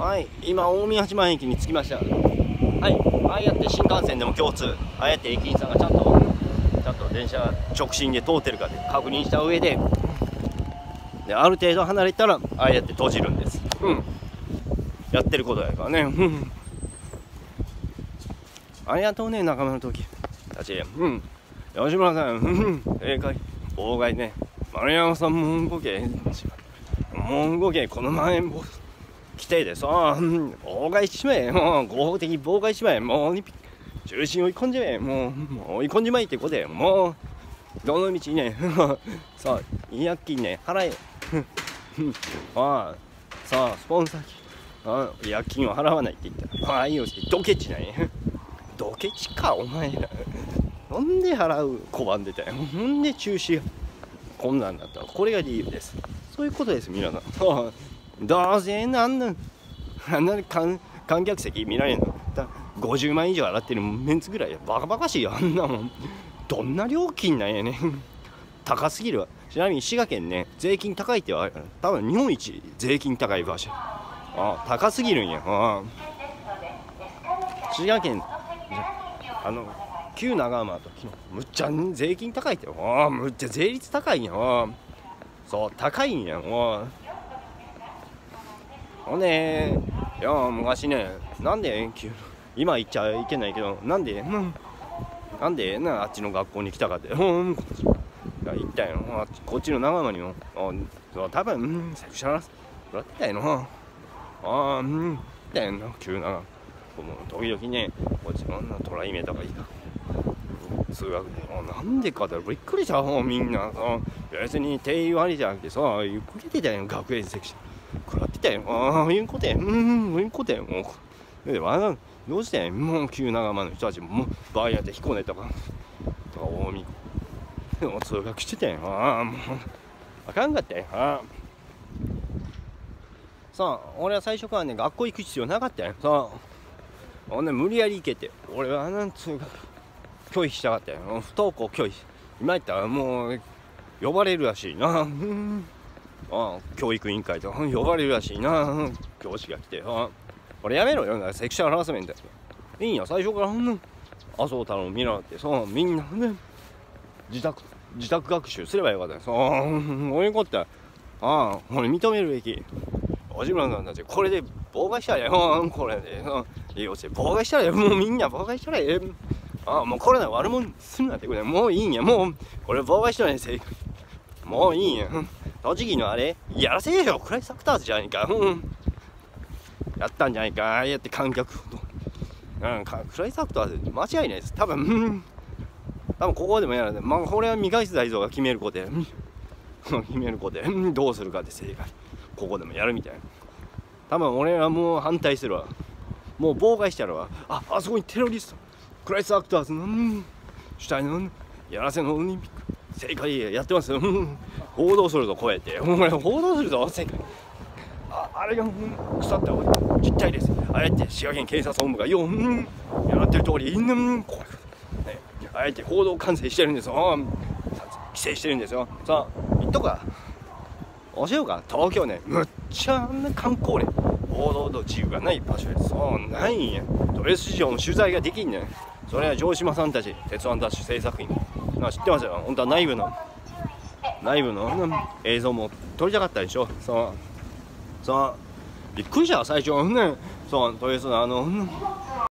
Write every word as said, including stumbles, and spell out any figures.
はい、今大宮八幡駅に着きました。はい、ああやって新幹線でも共通、ああやって駅員さんがちゃんとちゃんと電車直進で通ってるかで確認した上で、である程度離れたらああやって閉じるんです。うん、やってることやからね。うん、ありがとうね、仲間の時たち。うん、吉村さん、うん、正解。妨害ね。丸山さんも動け。もう動け。このまん延防止規定でさ、妨害しまえ。もう合法的に妨害しまえ。もうオリンピック中心追い込んじまえ。もう、もう追い込んじまえってことで、もうどの道ね、さあ違約金ね払え。ああ、さあスポンサー金、ああ違約金を払わないって言ったら、ああいいよしてドケチない。ドケチかお前ら。なんで払う拒んでたよ。なんで中止こんなんだったら、これが理由です。そういうことです皆さん。どうせなんなんあんなに観観客席見られるのだごじゅうまん以上払ってるメンツぐらいや。バカバカしいよあんなもん。どんな料金なんやねん。高すぎるわ。ちなみに滋賀県ね、税金高いっては多分日本一税金高い場所。ああ高すぎるんや。ああ滋賀県あの旧長浜と昨日むっちゃ税金高いって。ああむっちゃ税率高いんや。ああそう高いんや。ああほんで、いや昔ね、なんで今言っちゃいけないけど、なんで、うん、なんでなあっちの学校に来たかって、うん、言ったんやろ。こっちの長浜にも、あそう多分、うん、セクシャルもらってたんやろ。ああ、うん、だよな、急な。時々ね、こっちのトライメとかいいな。数学で、なんでかってびっくりした。みんなさ、別に定員割りじゃなくてさ、ゆっくり出てたよ、学園セクション。食らってたよ。ああ、いうことや。うん、いうことや。もう。で、わざどうしてもう旧長浜の人たちも、もう、バーやって彦根とか、とか、大見。でも通学してたよ。ああ、もう、あかんかったよ。ああ。さあ、俺は最初からね、学校行く必要なかったよ。さあ、ほんで、無理やり行けて。俺は、なんつうか、拒否したかったよ。不登校拒否。今言ったら、もう、呼ばれるらしいな。うんああ教育委員会と呼ばれるらしいな。教師が来て、ああ俺やめろよ、セクシャルハラスメント。いいんや、最初からほんの麻生太郎見習ってさ、みんなね自宅自宅学習すればよかったよ。そういうことや。ああ俺認めるべき。吉村さんたちこれで妨害したらよ。これで利用して妨害したらよ。もうみんな妨害したらよ。ああもうコロナ悪者するなってくれ。もういいんや。もうこれ妨害したらね。もういいんや。栃木のあれやらせでしょ。クライスアクターズじゃないか。うん、やったんじゃないか。ああやって観客と、うん、クライスアクターズ間違いないです。多分、うん、多分ここでもやらない。まあこれは未開大蔵が決めることで、うん、決めることで、うん、どうするかで正解。ここでもやるみたいな。多分俺はもう反対するわ。もう妨害したらわ。ああそこにテロリストクライスアクターズの、うん、主体のやらせのオリンピック正解やってますよ。報道するぞ、こうやって。お前、報道するぞ、正解。あ、あれが、腐った実態です。あれって滋賀県警察本部が、よ、うん、やってる通り、うん、こういうこと。ね、あえて報道管制してるんですよ。規制してるんですよ。さあ、言っとくか。教えようか、東京ね、むっちゃな観光ね。報道の自由がない場所です。そうないんや。ドレス市場の取材ができんねん。それは城島さんたち、鉄腕ダッシュ制作員。知ってますよ。本当は内部の内部の映像も撮りたかったでしょ。そうそうびっくりした最初ね。そうとりあえずあの